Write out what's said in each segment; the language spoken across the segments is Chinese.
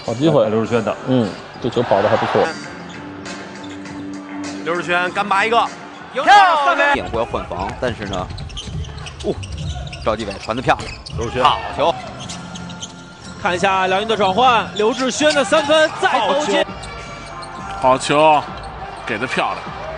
好机会， 刘志轩的， 这球跑得还不错。 刘志轩干拔一个， 漂亮！点过换防，但是呢，赵继伟传得漂亮， 刘志轩好球！ 看一下辽宁的转换，刘志轩的3分再投进， 好球，给的漂亮。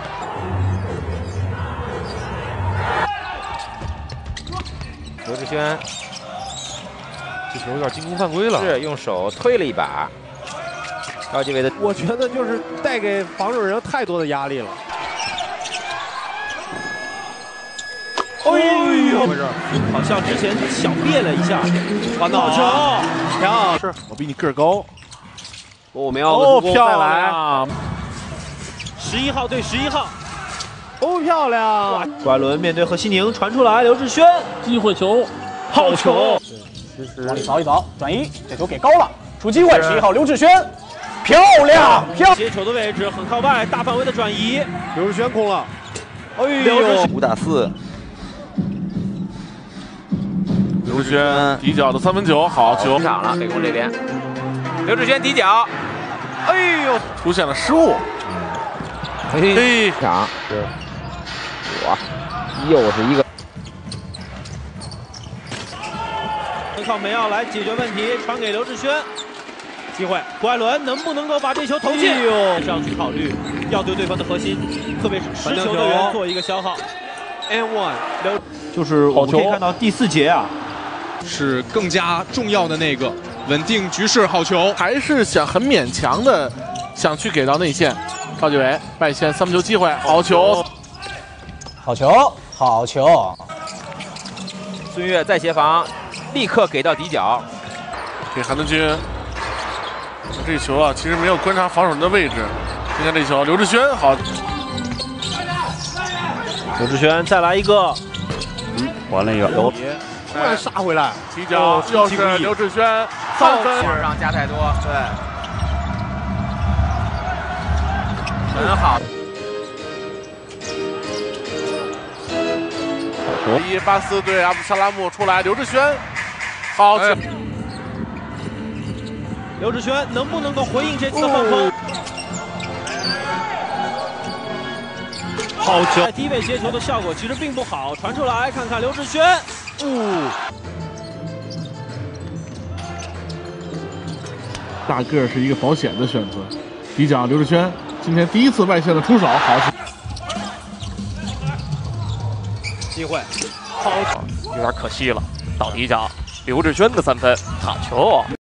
刘志轩这球有点进攻犯规了， 是用手推了一把。赵继伟的， 我觉得就是带给防守人太多的压力了。 哎呦，好像之前小变了一下，好球， 漂是我比你个儿高。 我们要漂亮 ！11号对11号， 漂亮！ 怪伦面对何西宁传出来，刘志轩机会球， 好球！ 往里扫一扫，转移，这球给高了，出机会，11号刘志轩，漂亮！ 接球的位置很靠外，大范围的转移， 刘志轩空了， 刘志轩 5打4。 刘志轩底角的3分球，好球！ 出场了，北宫这边，刘志轩底角，哎呦， 出现了失误。 场是，哇，又是一个。 靠梅奥来解决问题，传给刘志轩，机会，郭艾伦能不能够把这球投进？是要去考虑，要对对方的核心，特别是持球的人做一个消耗。 And 就是我们可以看到第4节啊。 是更加重要的那个稳定局势，好球， 还是想很勉强的想去给到内线。赵继伟外线3分球机会，好球， 好球，好球！ 孙悦再协防，立刻给到底角， 给韩德君。这球啊，其实没有观察防守人的位置。你看这球，刘志轩好， 刘志轩再来一个， 完了一个。 突然杀回来， 底角又是刘志轩3分， 上加太多，对，很好。 巴斯对阿布萨拉姆出来，刘志轩好球。 刘志轩能不能够回应这次的换防？好球！低位接球的效果其实并不好，传出来看看刘志轩。 大个儿是一个保险的选择。底角刘志轩今天第1次外线的出手，好球。 机会， 有点可惜了，到底角，刘志轩的3分，好球！